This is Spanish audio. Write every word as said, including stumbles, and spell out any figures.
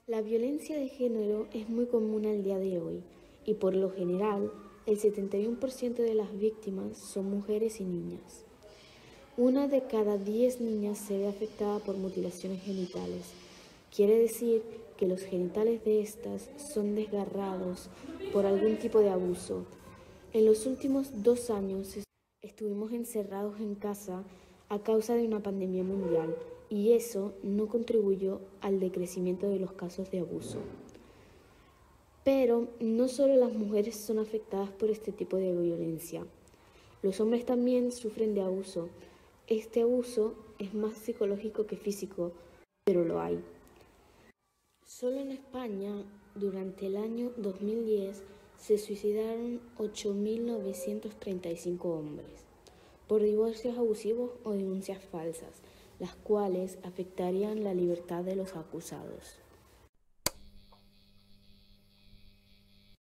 La violencia de género es muy común al día de hoy y por lo general el setenta y uno por ciento de las víctimas son mujeres y niñas. Una de cada diez niñas se ve afectada por mutilaciones genitales. Quiere decir que los genitales de estas son desgarrados por algún tipo de abuso. En los últimos dos años estuvimos encerrados en casa a causa de una pandemia mundial y eso no contribuyó al decrecimiento de los casos de abuso. Pero no solo las mujeres son afectadas por este tipo de violencia. Los hombres también sufren de abuso. Este abuso es más psicológico que físico, pero lo hay. Solo en España, durante el año dos mil diez, se suicidaron ocho mil novecientos treinta y cinco hombres por divorcios abusivos o denuncias falsas, las cuales afectarían la libertad de los acusados.